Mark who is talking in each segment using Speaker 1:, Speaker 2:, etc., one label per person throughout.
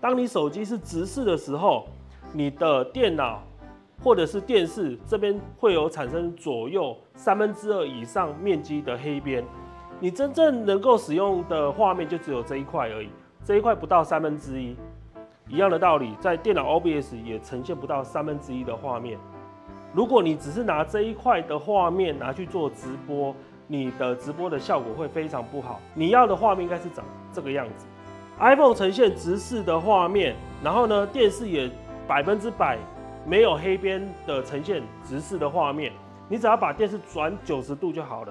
Speaker 1: 当你手机是直视的时候，你的电脑或者是电视这边会有产生左右2/3以上面积的黑边，你真正能够使用的画面就只有这一块而已，这一块不到1/3。一样的道理，在电脑 OBS 也呈现不到1/3的画面。如果你只是拿这一块的画面拿去做直播，你的直播的效果会非常不好。你要的画面应该是长这个样子。iPhone 呈现直视的画面，然后呢，电视也100%没有黑边的呈现直视的画面。你只要把电视转90度就好了。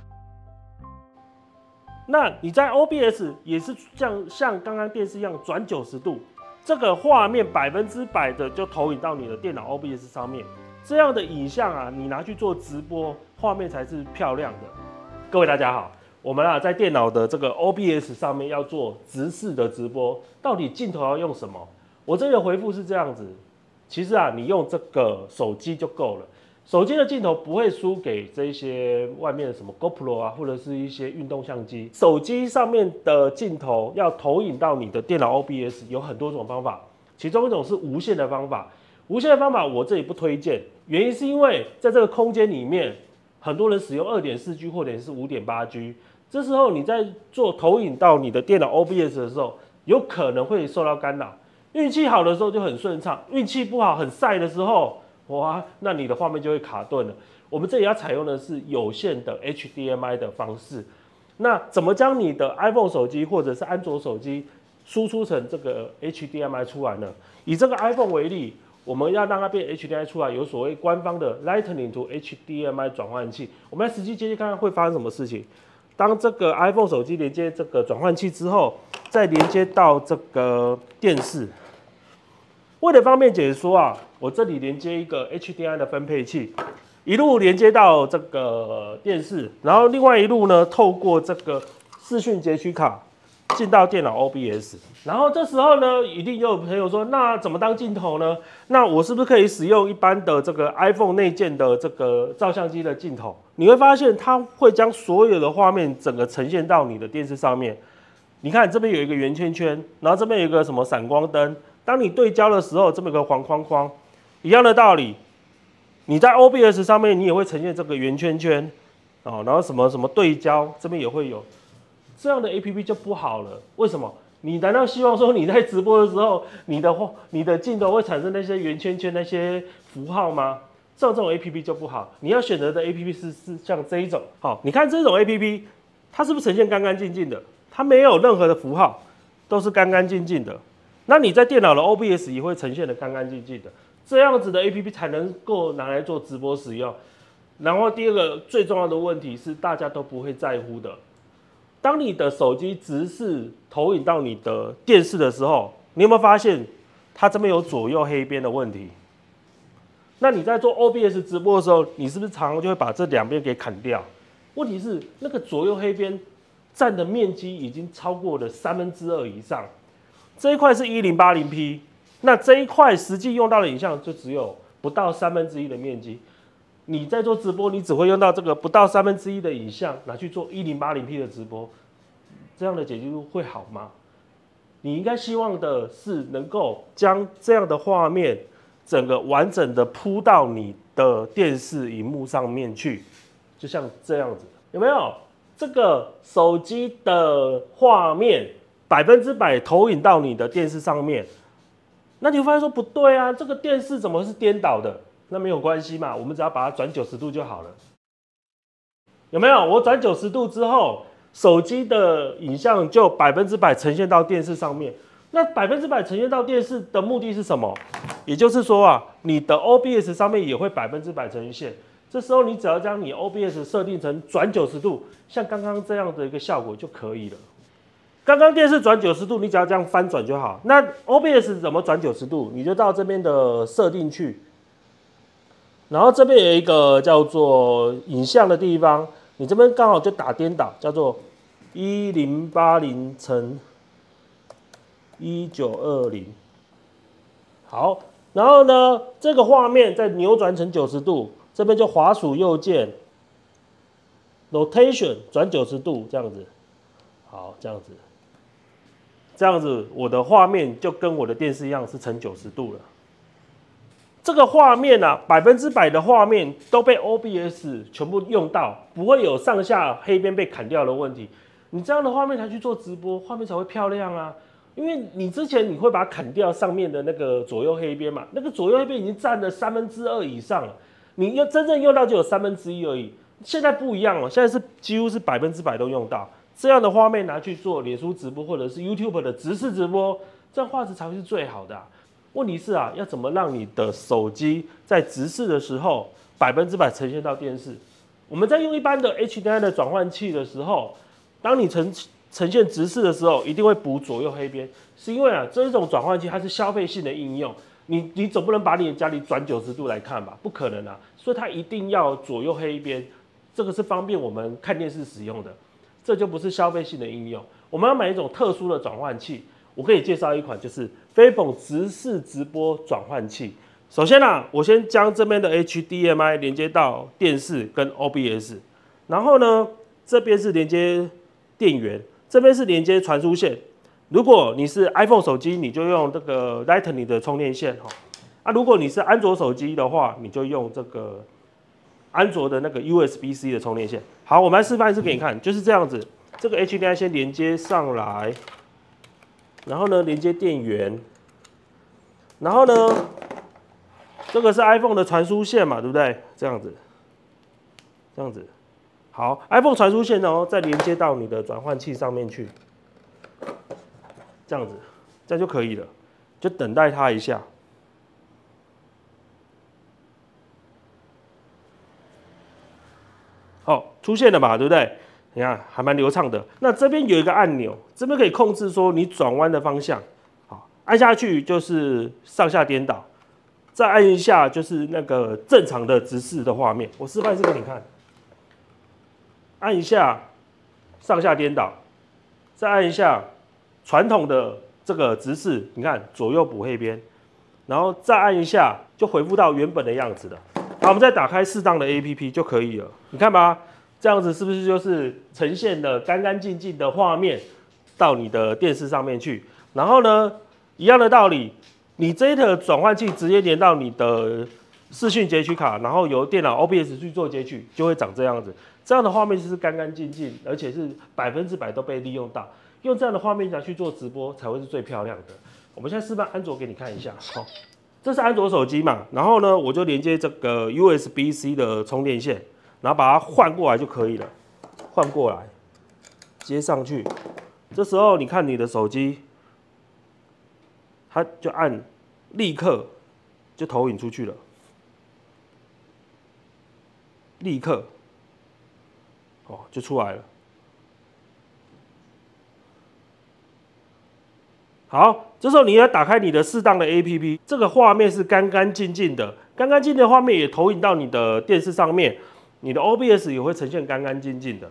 Speaker 1: 那你在 OBS 也是像刚刚电视一样转90度，这个画面100%的就投影到你的电脑 OBS 上面。这样的影像啊，你拿去做直播，画面才是漂亮的。各位大家好，我们在电脑的这个 OBS 上面要做直视的直播，到底镜头要用什么？我这里的回复是这样子，其实你用这个手机就够了。手机的镜头不会输给这些外面的什么 GoPro 啊，或者是一些运动相机。手机上面的镜头要投影到你的电脑 OBS 有很多种方法，其中一种是无线的方法。无线的方法我这里不推荐，原因是因为在这个空间里面，很多人使用2.4G 或者是5.8G， 这时候你在做投影到你的电脑 OBS 的时候，有可能会受到干扰。运气好的时候就很顺畅，运气不好很晒的时候，哇，那你的画面就会卡顿了。我们这里要采用的是有线的 HDMI 的方式。那怎么将你的 iPhone 手机或者是安卓手机输出成这个 HDMI 出来呢？以这个 iPhone 为例，我们要让它变 HDMI 出来，有所谓官方的 Lightning to HDMI 转换器。我们来实际接看看会发生什么事情。当这个 iPhone 手机连接这个转换器之后，再连接到这个电视。为了方便解说我这里连接一个 HDMI 的分配器，一路连接到这个电视，然后另外一路呢，透过这个视讯截取卡进到电脑 OBS。然后这时候呢，一定又有朋友说，那怎么当镜头呢？那我是不是可以使用一般的这个 iPhone 内建的这个照相机的镜头？你会发现它会将所有的画面整个呈现到你的电视上面。你看这边有一个圆圈圈，然后这边有一个什么闪光灯。当你对焦的时候，这边有个黄框框，一样的道理，你在 OBS 上面你也会呈现这个圆圈圈然后什么什么对焦，这边也会有，这样的 APP 就不好了。为什么？你难道希望说你在直播的时候，你的镜头会产生那些圆圈圈那些符号吗？这种 APP 就不好。你要选择的 APP 是像这一种，好，你看这种 APP， 它是不是呈现干干净净的？它没有任何的符号，都是干干净净的。那你在电脑的 OBS 也会呈现的干干净净的，这样子的 APP 才能够拿来做直播使用。然后第二个最重要的问题是大家都不会在乎的，当你的手机直视投影到你的电视的时候，你有没有发现它这边有左右黑边的问题？那你在做 OBS 直播的时候，你是不是常常就会把这两边给砍掉？问题是那个左右黑边占的面积已经超过了2/3以上。这一块是1080p， 那这一块实际用到的影像就只有不到1/3的面积。你在做直播，你只会用到这个不到1/3的影像拿去做1080p 的直播，这样的解析度会好吗？你应该希望的是能够将这样的画面整个完整的铺到你的电视荧幕上面去，就像这样子，有没有？这个手机的画面100%投影到你的电视上面，那你会发现说不对啊，这个电视怎么是颠倒的？那没有关系嘛，我们只要把它转90度就好了，有没有？我转90度之后，手机的影像就100%呈现到电视上面。那100%呈现到电视的目的是什么？也就是说你的 OBS 上面也会100%呈现。这时候你只要将你 OBS 设定成转90度，像刚刚这样的一个效果就可以了。刚刚电视转90度，你只要这样翻转就好。那 OBS 怎么转90度？你就到这边的设定去，然后这边有一个叫做影像的地方，你这边刚好就打颠倒，叫做1080乘1920。好，然后呢，这个画面再扭转成90度，这边就滑鼠右键 ，Rotation 转90度这样子。好，这样子。 这样子我的画面就跟我的电视一样是成90度了。这个画面啊，100%的画面都被 OBS 全部用到，不会有上下黑边被砍掉的问题。你这样的画面才去做直播，画面才会漂亮啊。因为你之前你会把它砍掉上面的那个左右黑边嘛，那个左右黑边已经占了2/3以上了，你要真正用到就有1/3而已。现在不一样了，现在是几乎是100%都用到。这样的画面拿去做脸书直播或者是 YouTube 的直视直播，这样画质才会是最好的啊。问题是啊，要怎么让你的手机在直视的时候100%呈现到电视？我们在用一般的 HDMI 的转换器的时候，当你呈现直视的时候，一定会补左右黑边，是因为啊这一种转换器它是消费性的应用，你总不能把你的家里转90度来看吧？不可能啊，所以它一定要左右黑边，这个是方便我们看电视使用的，这就不是消费性的应用。我们要买一种特殊的转换器。我可以介绍一款，就是飞本直视直播转换器。首先啊，我先将这边的 HDMI 连接到电视跟 OBS， 然后呢，这边是连接电源，这边是连接传输线。如果你是 iPhone 手机，你就用这个 Lightning 的充电线哈。啊，如果你是安卓手机的话，你就用这个安卓的那个 USB-C 的充电线。好，我们来示范一次给你看，就是这样子。这个 HDMI 先连接上来。然后呢，连接电源，然后呢，这个是 iPhone 的传输线嘛，对不对？这样子，这样子，好 ，iPhone 传输线哦，再连接到你的转换器上面去，这样子，这样就可以了，就等待它一下。好，出现了嘛，对不对？你看还蛮流畅的。那这边有一个按钮，这边可以控制说你转弯的方向。好，按下去就是上下颠倒，再按一下就是那个正常的直视的画面。我示范一次给你看，按一下上下颠倒，再按一下传统的这个直视，你看左右补黑边，然后再按一下就恢复到原本的样子了。好，我们再打开适当的 APP 就可以了。你看吧。这样子是不是就是呈现的干干净净的画面到你的电视上面去？然后呢，一样的道理，你这一台转换器直接连到你的视讯截取卡，然后由电脑 OBS 去做截取，就会长这样子。这样的画面就是干干净净，而且是100%都被利用到。用这样的画面拿去做直播才会是最漂亮的。我们现在示范安卓给你看一下，好，这是安卓手机嘛？然后呢，我就连接这个 USB-C 的充电线。然后把它换过来就可以了，换过来，接上去。这时候你看你的手机，它就按，立刻就投影出去了，立刻，哦，就出来了。好，这时候你要打开你的适当的 APP， 这个画面是干干净净的，干干净净的画面也投影到你的电视上面。你的 OBS 也会呈现干干净净的。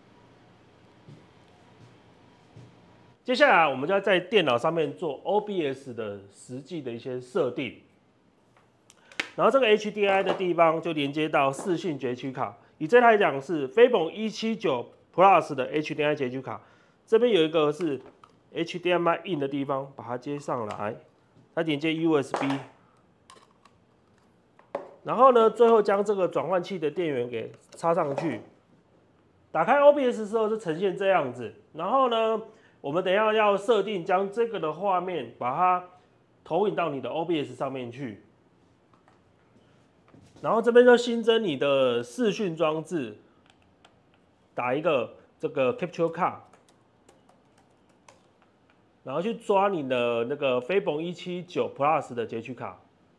Speaker 1: 接下来，我们就要在电脑上面做 OBS 的实际的一些设定。然后这个 HDMI 的地方就连接到视讯截取卡，以这台来讲是飞本179 Plus 的 HDMI 截取卡，这边有一个是 HDMI in 的地方，把它接上来，它连接 USB。然后呢，最后将这个转换器的电源给插上去。打开 OBS 的时候是呈现这样子。然后呢，我们等一下要设定将这个的画面把它投影到你的 OBS 上面去。然后这边就新增你的视讯装置，打一个这个 Capture Card， 然后去抓你的那个飞本179 Plus 的截取卡。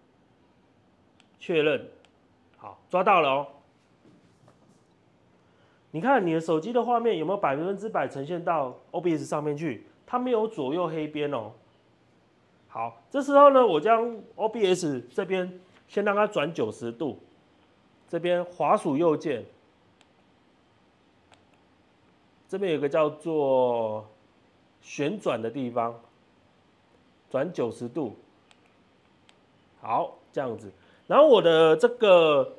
Speaker 1: 确认，好，抓到了哦。你看你的手机的画面有没有100%呈现到 OBS 上面去？它没有左右黑边哦。好，这时候呢，我将 OBS 这边先让它转90度，这边滑鼠右键，这边有一个叫做旋转的地方，转90度。好，这样子。然后我的这个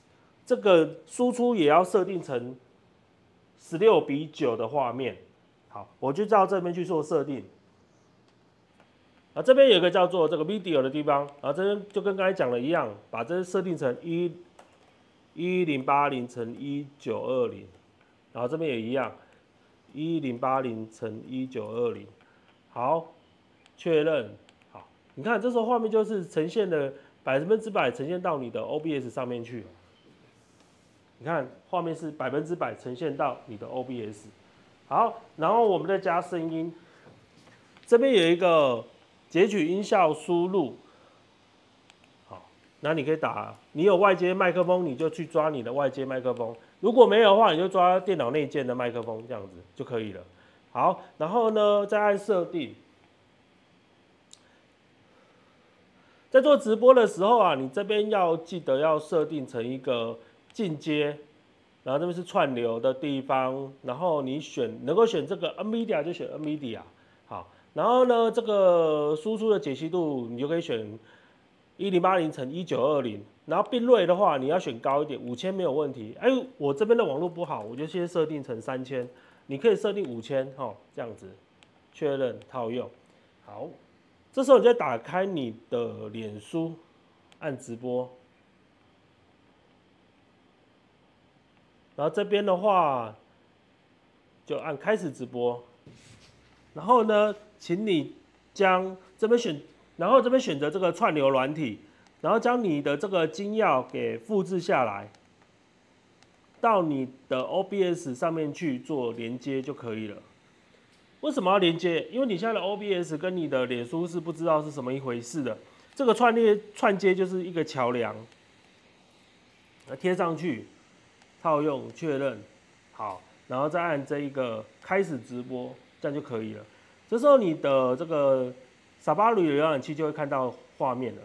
Speaker 1: 输出也要设定成16:9的画面。 好，我就到这边去做设定。啊，这边有一个叫做这个 video 的地方，啊，这边就跟刚才讲的一样，把这设定成1080乘1920，然后这边也一样，1080乘1920。好，确认。好，你看这时候画面就是呈现的100%呈现到你的 OBS 上面去。你看画面是100%呈现到你的 OBS。好，然后我们再加声音，这边有一个截取音效输入。好，那你可以打，你有外接麦克风，你就去抓你的外接麦克风；如果没有的话，你就抓电脑内建的麦克风，这样子就可以了。好，然后呢，再按设定。在做直播的时候啊，你这边要记得要设定成一个进阶。然后这边是串流的地方，然后你能够选这个 NVIDIA 就选 NVIDIA， 好，然后呢这个输出的解析度你就可以选1080乘1920，然后并锐的话你要选高一点，5000没有问题。哎，我这边的网络不好，我就先设定成3000，你可以设定5000这样子，确认套用。好，这时候你再打开你的脸书，按直播。然后这边的话，就按开始直播。然后呢，请你将这边选择这个串流软体，然后将你的这个金钥给复制下来，到你的 OBS 上面去做连接就可以了。为什么要连接？因为你现在的 OBS 跟你的脸书是不知道是什么一回事的。这个串接就是一个桥梁，贴上去。套用确认，好，然后再按这一个开始直播，这样就可以了。这时候你的这个Safari的浏览器就会看到画面了。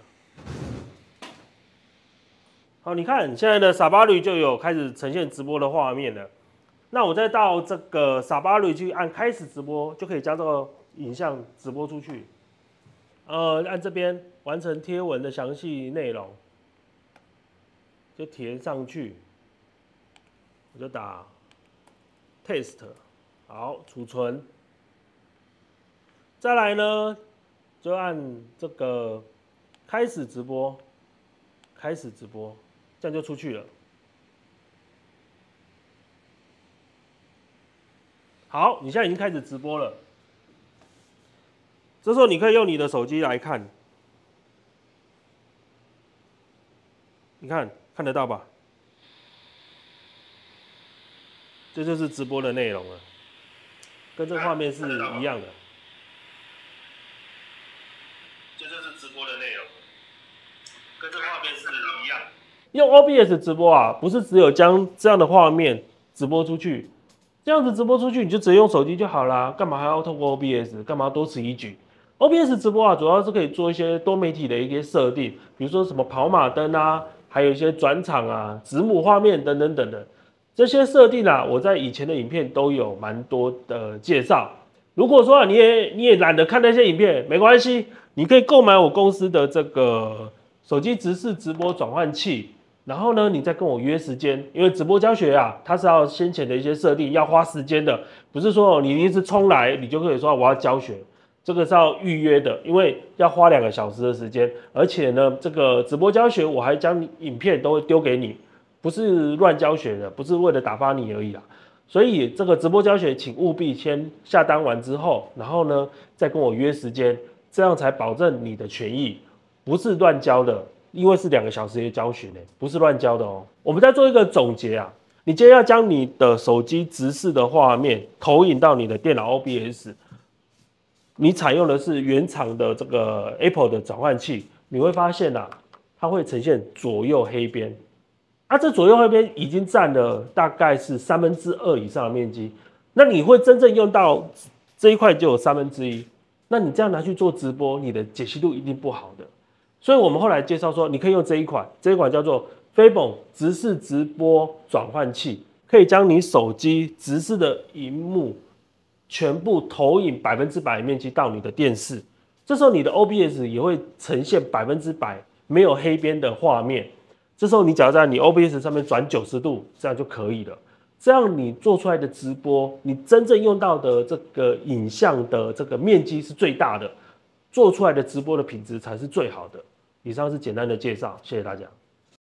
Speaker 1: 好，你看现在的Safari就有开始呈现直播的画面了。那我再到这个Safari去按开始直播，就可以将这个影像直播出去。按这边完成贴文的详细内容，就填上去。我就打 test， 好，储存。再来呢，就按这个开始直播，开始直播，这样就出去了。好，你现在已经开始直播了。这时候你可以用你的手机来看，你看得到吧？这就是直播的内容了，跟这个画面是一样的。这就是直播的内容，跟这个画面是一样的。用 OBS 直播啊，不是只有将这样的画面直播出去，这样子直播出去你就直接用手机就好啦，干嘛还要透过 OBS？ 干嘛多此一举 ？OBS 直播啊，主要是可以做一些多媒体的一些设定，比如说什么跑马灯啊，还有一些转场啊、子母画面等等等的。这些设定啊，我在以前的影片都有蛮多的介绍。如果说你也懒得看那些影片，没关系，你可以购买我公司的这个手机直视直播转换器，然后呢，你再跟我约时间，因为直播教学啊，它是要先前的一些设定，要花时间的，不是说你一直冲来，你就可以说我要教学，这个是要预约的，因为要花2个小时的时间，而且呢，这个直播教学我还将影片都会丢给你。不是乱教学的，不是为了打发你而已啦。所以这个直播教学，请务必先下单完之后，然后呢再跟我约时间，这样才保证你的权益，不是乱教的。因为是2个小时的教学呢，不是乱教的哦。我们再做一个总结啊，你今天要将你的手机直视的画面投影到你的电脑 OBS， 你采用的是原厂的这个 Apple 的转换器，你会发现啊，它会呈现左右黑边。这左右黑边已经占了大概是2/3以上的面积，那你会真正用到这一块就有1/3，那你这样拿去做直播，你的解析度一定不好的。所以我们后来介绍说，你可以用这一款叫做 Fable 直视直播转换器，可以将你手机直视的萤幕全部投影100%面积到你的电视，这时候你的 OBS 也会呈现100%没有黑边的画面。这时候你只要在你 OBS 上面转90度，这样就可以了。 这样你做出来的直播，你真正用到的这个影像的这个面积是最大的，做出来的直播的品质才是最好的。以上是简单的介绍，谢谢大家。